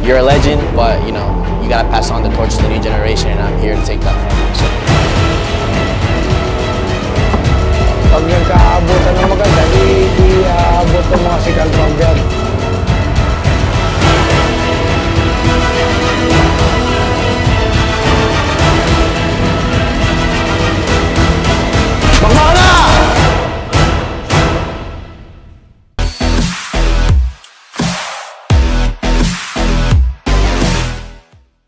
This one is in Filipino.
you're a legend, but you know, you gotta pass on the torch to the new generation, and I'm here to take that from you. So. Pag nagkaabutan ng maganda, di aabot ng mga sigal pag